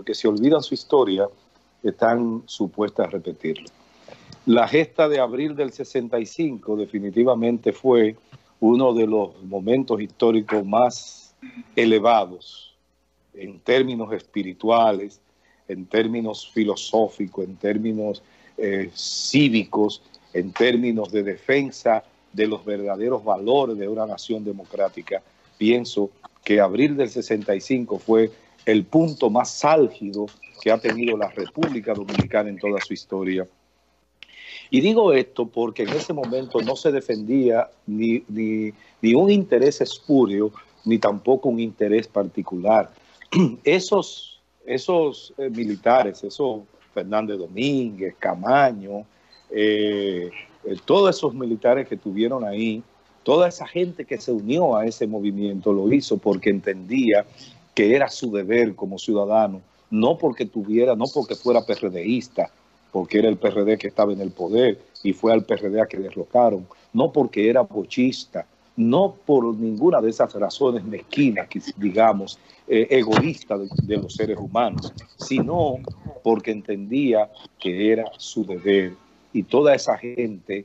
porque se olvidan su historia, están supuestas a repetirlo. La gesta de abril del 65 definitivamente fue uno de los momentos históricos más elevados en términos espirituales, en términos filosóficos, en términos cívicos, en términos de defensa de los verdaderos valores de una nación democrática. Pienso que abril del 65 fue el punto más álgido que ha tenido la República Dominicana en toda su historia. Y digo esto porque en ese momento no se defendía ni un interés espurio, ni tampoco un interés particular. Esos militares, esos Fernández Domínguez, Camaño, todos esos militares que estuvieron ahí, toda esa gente que se unió a ese movimiento lo hizo porque entendía que era su deber como ciudadano, no porque fuera PRDista, porque era el PRD que estaba en el poder y fue al PRD a que derrocaron, no porque era bochista, no por ninguna de esas razones mezquinas, digamos, egoístas de los seres humanos, sino porque entendía que era su deber. Y toda esa gente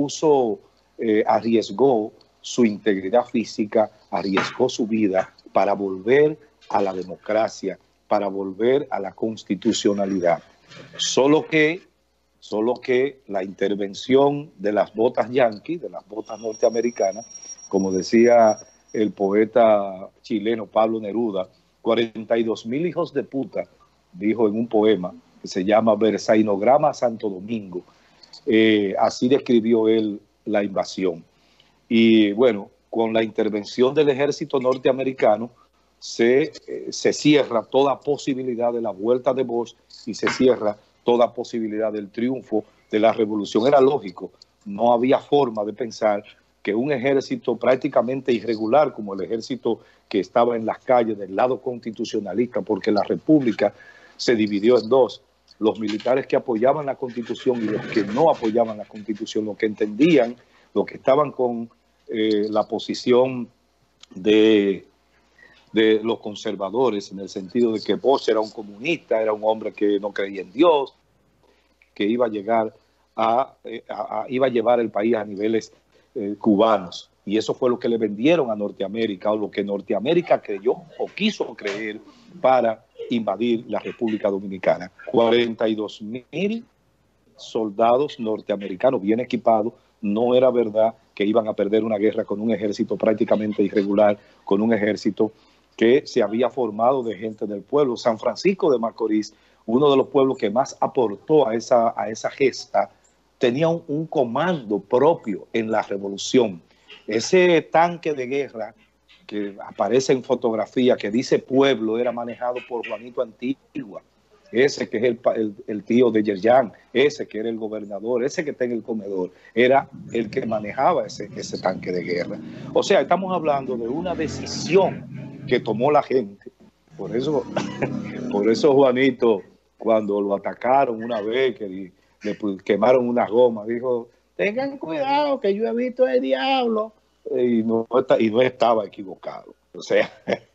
arriesgó su integridad física, arriesgó su vida para volver a la democracia, para volver a la constitucionalidad. Solo que la intervención de las botas yanquis, de las botas norteamericanas, como decía el poeta chileno Pablo Neruda, 42,000 hijos de puta, dijo en un poema que se llama Versailograma Santo Domingo. Así describió él la invasión. Y bueno, con la intervención del ejército norteamericano se cierra toda posibilidad de la vuelta de Bosch y se cierra toda posibilidad del triunfo de la revolución. Era lógico, no había forma de pensar que un ejército prácticamente irregular como el ejército que estaba en las calles del lado constitucionalista, porque la república se dividió en dos, los militares que apoyaban la Constitución y los que no apoyaban la Constitución, los que entendían, los que estaban con la posición de los conservadores, en el sentido de que Bosch era un comunista, era un hombre que no creía en Dios, que iba a llevar el país a niveles cubanos. Y eso fue lo que le vendieron a Norteamérica, o lo que Norteamérica creyó o quiso creer para invadir la República Dominicana. 42,000 soldados norteamericanos bien equipados. No era verdad que iban a perder una guerra con un ejército prácticamente irregular, con un ejército que se había formado de gente del pueblo. San Francisco de Macorís, uno de los pueblos que más aportó a esa gesta, tenía un comando propio en la revolución. Ese tanque de guerra que aparece en fotografía, que dice pueblo, era manejado por Juanito Antigua, ese que es el tío de Yerjan, ese que era el gobernador, ese que está en el comedor, era el que manejaba ese tanque de guerra. O sea, estamos hablando de una decisión que tomó la gente. Por eso Juanito, cuando lo atacaron una vez, que le quemaron una goma, dijo, tengan cuidado que yo he visto el diablo, y no estaba equivocado. O sea,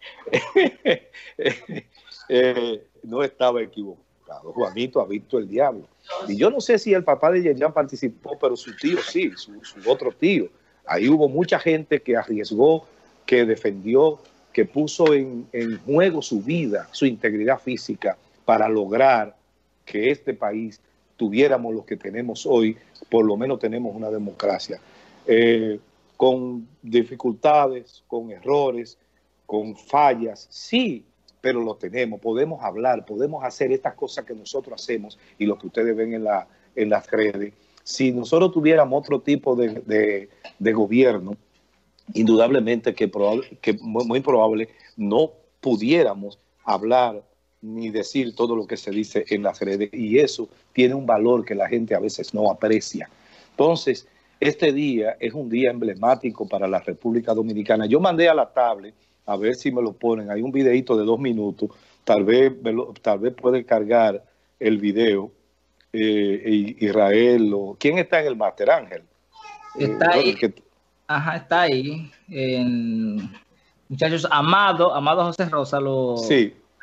no estaba equivocado. Juanito ha visto el diablo. Y yo no sé si el papá de Yerjan participó, pero su tío sí, su otro tío. Ahí hubo mucha gente que arriesgó, que defendió, que puso en juego su vida, su integridad física, para lograr que este país tuviéramos lo que tenemos hoy. Por lo menos tenemos una democracia. Con dificultades, con errores, con fallas, sí, pero lo tenemos, podemos hablar, podemos hacer estas cosas que nosotros hacemos y lo que ustedes ven en las redes. Si nosotros tuviéramos otro tipo de gobierno, indudablemente que muy probable no pudiéramos hablar ni decir todo lo que se dice en las redes, y eso tiene un valor que la gente a veces no aprecia. Entonces, este día es un día emblemático para la República Dominicana. Yo mandé a la tablet, a ver si me lo ponen, hay un videito de 2 minutos, tal vez puede cargar el video, Israel, ¿quién está en el máster, Ángel? Está ahí, ajá, está ahí, muchachos, Amado José Rosa sí,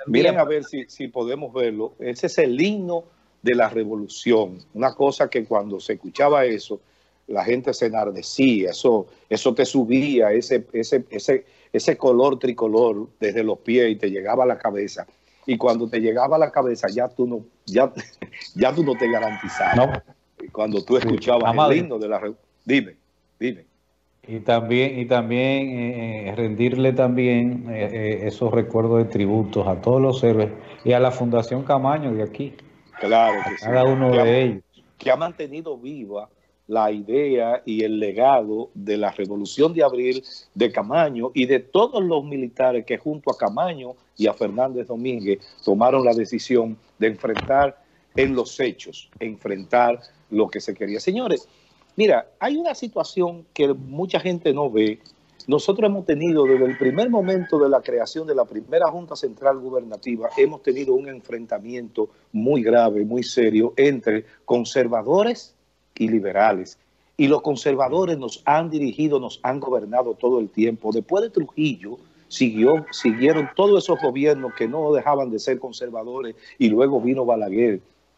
miren a ver si podemos verlo. Ese es el himno de la revolución. Una cosa que cuando se escuchaba eso, la gente se enardecía, eso te subía, ese color tricolor desde los pies y te llegaba a la cabeza. Y cuando te llegaba a la cabeza ya tú no te garantizabas. No. Cuando tú escuchabas el himno de la revolución. Dime. Y también rendirle también esos recuerdos de tributos a todos los héroes y a la Fundación Camaño de aquí. Claro que sí. Cada uno de ellos. Que ha mantenido viva la idea y el legado de la Revolución de Abril de Camaño y de todos los militares que junto a Camaño y a Fernández Domínguez tomaron la decisión de enfrentar en los hechos, enfrentar lo que se quería. Señores, mira, hay una situación que mucha gente no ve. Nosotros hemos tenido desde el primer momento de la creación de la primera Junta Central Gubernativa, hemos tenido un enfrentamiento muy grave, muy serio entre conservadores y liberales. Y los conservadores nos han dirigido, nos han gobernado todo el tiempo. Después de Trujillo, siguieron todos esos gobiernos que no dejaban de ser conservadores y luego vino Balaguer.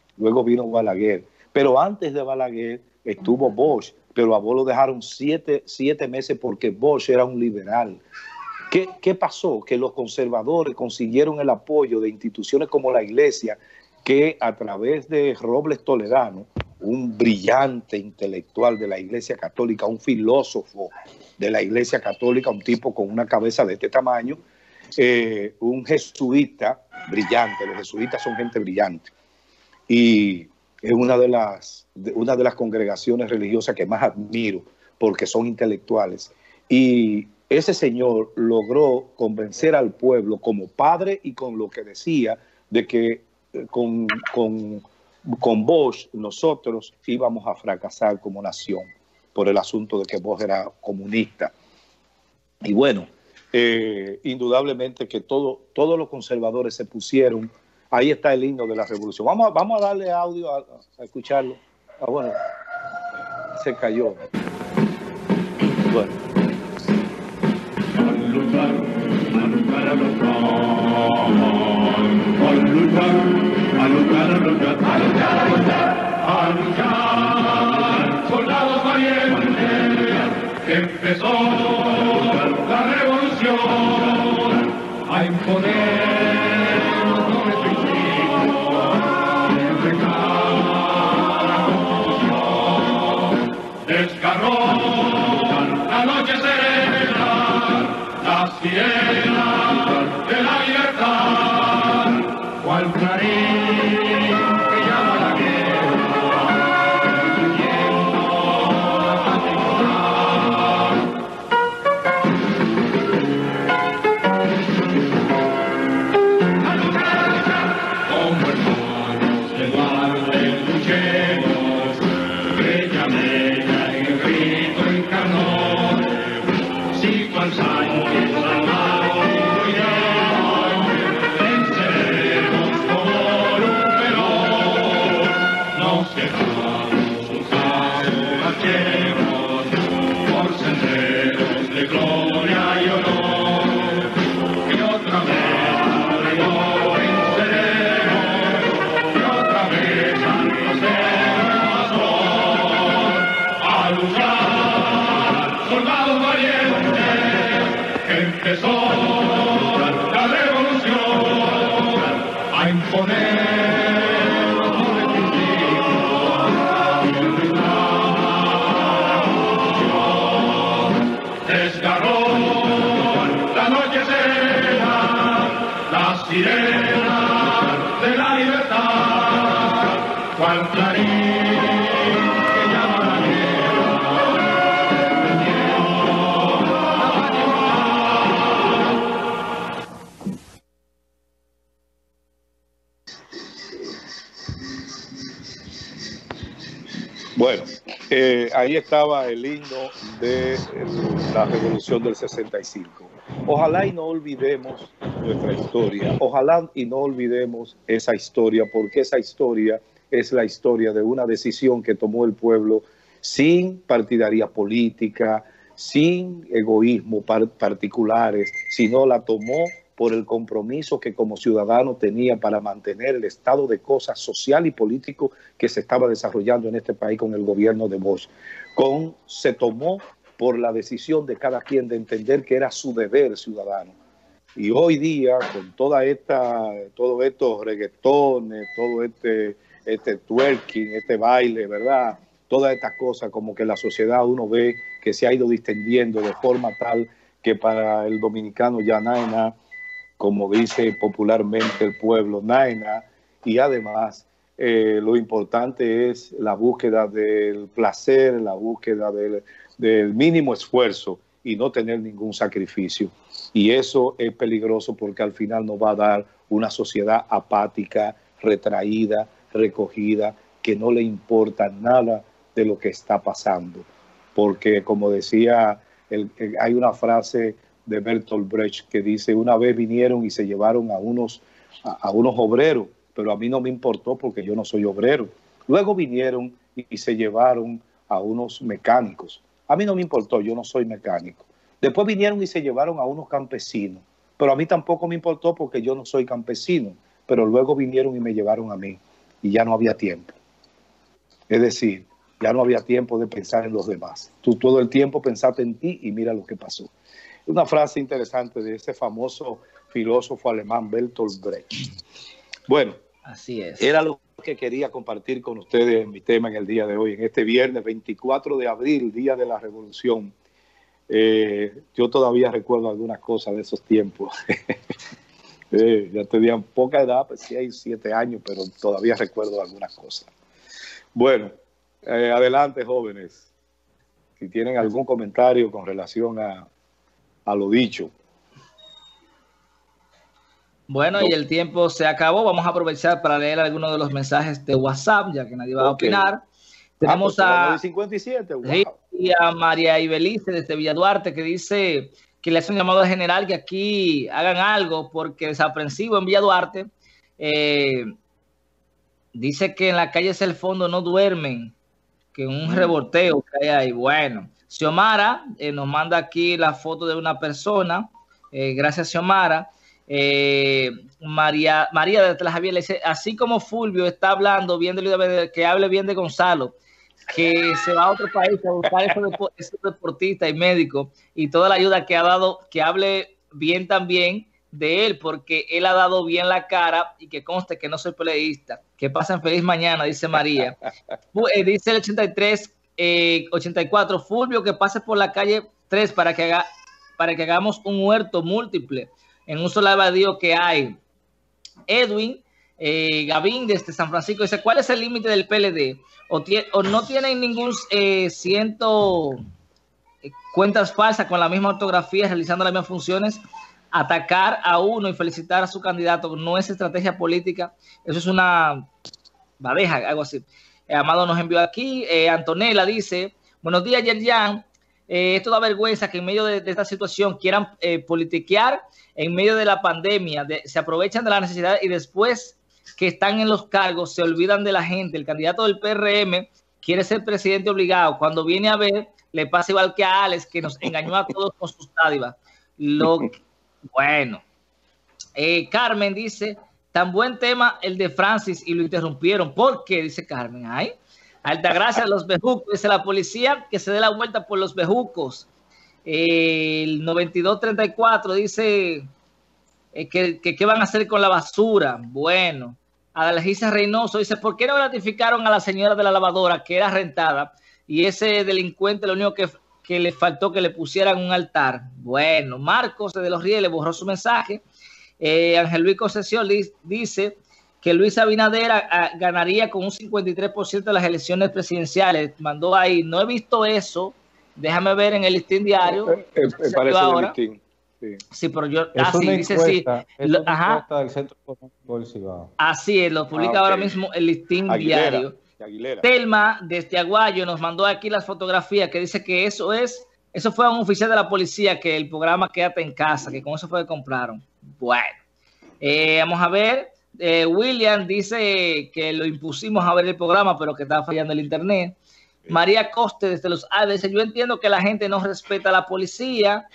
Pero antes de Balaguer estuvo Bosch, pero a Bosch lo dejaron siete meses porque Bosch era un liberal. ¿Qué pasó? Que los conservadores consiguieron el apoyo de instituciones como la Iglesia, que a través de Robles Toledano, un brillante intelectual de la Iglesia Católica, un filósofo de la Iglesia Católica, un tipo con una cabeza de este tamaño, un jesuita brillante. Los jesuitas son gente brillante. Y es una de las congregaciones religiosas que más admiro porque son intelectuales. Y ese señor logró convencer al pueblo como padre y con lo que decía de que con Bosch nosotros íbamos a fracasar como nación por el asunto de que Bosch era comunista. Y bueno, indudablemente que todos los conservadores se pusieron. Ahí está el himno de la revolución. Vamos a darle audio a escucharlo. Bueno, se cayó. Bueno. A luchar, soldados valientes, empezó la revolución, a imponer nuestro instinto, enfrentar la confusión, desgarró la noche serena, la sirena de la libertad, cual clarín que llama la guerra, destruyendo la patria. Como hermanos de Duarte luchemos, bellamente en el grito encarnó, si cual Sánchez armado iremos, venceremos por un veloz, nos quedamos usados marchemos por senderos de gloria y honor, y otra vez no venceremos, y otra vez al a luchar, soldados valientes, empezó la revolución, a imponer nuestro instinto, desgarró la noche serena, la sirena de la libertad, cual clarín que llama la Bueno, ahí estaba el himno de la Revolución del 65. Ojalá y no olvidemos nuestra historia, ojalá y no olvidemos esa historia, porque esa historia es la historia de una decisión que tomó el pueblo sin partidaria política, sin egoísmo particulares, sino la tomó por el compromiso que como ciudadano tenía para mantener el estado de cosas social y político que se estaba desarrollando en este país con el gobierno de Bosch. Se tomó por la decisión de cada quien de entender que era su deber ciudadano. Y hoy día, con todos estos reggaetones, todo este twerking, este baile, ¿verdad? Todas estas cosas, como que la sociedad uno ve que se ha ido distendiendo de forma tal que para el dominicano ya naina, como dice popularmente el pueblo, naina, y además lo importante es la búsqueda del placer, la búsqueda del mínimo esfuerzo y no tener ningún sacrificio. Y eso es peligroso porque al final nos va a dar una sociedad apática, retraída, recogida, que no le importa nada de lo que está pasando. Porque como decía, hay una frase de Bertolt Brecht que dice: una vez vinieron y se llevaron a unos obreros, pero a mí no me importó porque yo no soy obrero. Luego vinieron y se llevaron a unos mecánicos. A mí no me importó, yo no soy mecánico. Después vinieron y se llevaron a unos campesinos, pero a mí tampoco me importó porque yo no soy campesino. Pero luego vinieron y me llevaron a mí y ya no había tiempo. Es decir, ya no había tiempo de pensar en los demás. Tú todo el tiempo pensaste en ti y mira lo que pasó. Una frase interesante de ese famoso filósofo alemán Bertolt Brecht. Bueno, así es. Era lo que quería compartir con ustedes en mi tema en el día de hoy, en este viernes 24 de abril, Día de la Revolución. Yo todavía recuerdo algunas cosas de esos tiempos. Ya tenía poca edad, pues 6, 7 años, pero todavía recuerdo algunas cosas. Bueno, adelante, jóvenes. Si tienen algún comentario con relación a lo dicho. Bueno, y el tiempo se acabó. Vamos a aprovechar para leer algunos de los mensajes de WhatsApp, ya que nadie va a opinar. Tenemos a 57, wow. Y a María Ibelice desde Villa Duarte, que dice que le hace un llamado general que aquí hagan algo porque desaprensivo en Villa Duarte. Dice que en la calle El Fondo no duermen, que un revolteo que hay ahí. Bueno, Xiomara nos manda aquí la foto de una persona. Gracias, Xiomara. María de Tlajavier le dice: así como Fulvio está hablando bien de Luis, que hable bien de Gonzalo, que se va a otro país a buscar esos deportistas y médicos y toda la ayuda que ha dado, que hable bien también de él, porque él ha dado bien la cara, y que conste que no soy peleísta. Que pasen feliz mañana, dice María. Dice el 84, Fulvio, que pase por la calle 3 para que hagamos un huerto múltiple en un solo evadido que hay. Edwin Gavín desde San Francisco dice: ¿cuál es el límite del PLD? O no tienen ningún cuentas falsas con la misma ortografía, realizando las mismas funciones. Atacar a uno y felicitar a su candidato no es estrategia política, eso es una badeja, algo así. Amado nos envió aquí. Antonella dice: buenos días, Yerjan. Esto da vergüenza que en medio de esta situación quieran politiquear en medio de la pandemia, se aprovechan de la necesidad y después que están en los cargos se olvidan de la gente. El candidato del PRM quiere ser presidente obligado. Cuando viene a ver, le pasa igual que a Alex, que nos engañó a todos con sus dádivas. Bueno. Carmen dice: tan buen tema el de Francis y lo interrumpieron. ¿Por qué? Dice Carmen. Ay, Altagracia, los bejucos. Dice: la policía que se dé la vuelta por los bejucos. El 9234 dice que van a hacer con la basura. Bueno, Adalgisa Reynoso dice: ¿por qué no gratificaron a la señora de la lavadora que era rentada y ese delincuente lo único que le faltó que le pusieran un altar? Bueno, Marcos de los Rieles borró su mensaje. Ángel Luis Concesión dice que Luis Abinader ganaría con un 53% de las elecciones presidenciales. Mandó ahí: no he visto eso. Déjame ver en el listín diario. Parece ahora. Listín. Sí, pero yo... Sí, dice sí. Es una encuesta del Centro Económico del Cibao. Así es, lo publica ahora mismo el listín diario. Telma, desde Aguayo, nos mandó aquí las fotografías que dice que eso fue a un oficial de la policía, que el programa Quédate en Casa, que con eso fue que compraron. Bueno, vamos a ver. William dice que lo impusimos a ver el programa, pero que estaba fallando el internet. María Coste desde Los Alves dice: yo entiendo que la gente no respeta a la policía.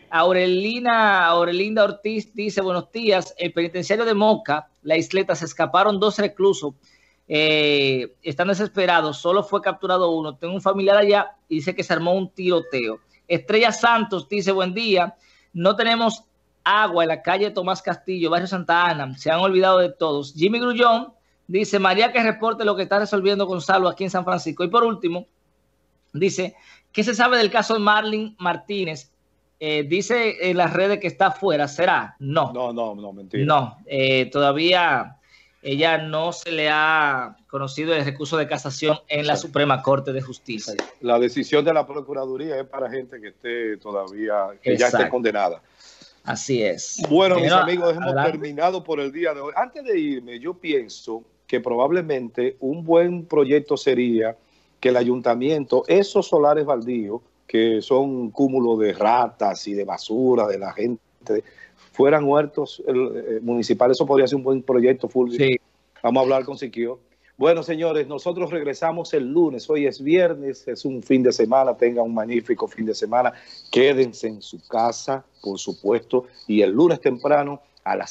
Aurelinda Ortiz dice, buenos días, el penitenciario de Moca, la Isleta, se escaparon 2 reclusos, están desesperados, solo fue capturado uno, tengo un familiar allá y dice que se armó un tiroteo. Estrella Santos dice, buen día, no tenemos agua en la calle Tomás Castillo, barrio Santa Ana, se han olvidado de todos. Jimmy Grullón dice, María que reporte lo que está resolviendo Gonzalo aquí en San Francisco. Y por último, dice, ¿qué se sabe del caso de Marlene Martínez? Dice en las redes que está afuera, ¿será? No, mentira. No, todavía ella no se le ha conocido el recurso de casación en la Suprema Corte de Justicia. La decisión de la Procuraduría es para gente que esté todavía, que ya esté condenada. Así es. Bueno, mis amigos, hemos terminado por el día de hoy. Antes de irme, yo pienso que probablemente un buen proyecto sería que el ayuntamiento, esos solares baldíos, que son un cúmulo de ratas y de basura de la gente, fueran huertos municipales. Eso podría ser un buen proyecto, Fulvio. Sí. Vamos a hablar con Siquio. Bueno, señores, nosotros regresamos el lunes. Hoy es viernes, es un fin de semana. Tengan un magnífico fin de semana. Quédense en su casa, por supuesto. Y el lunes temprano, a las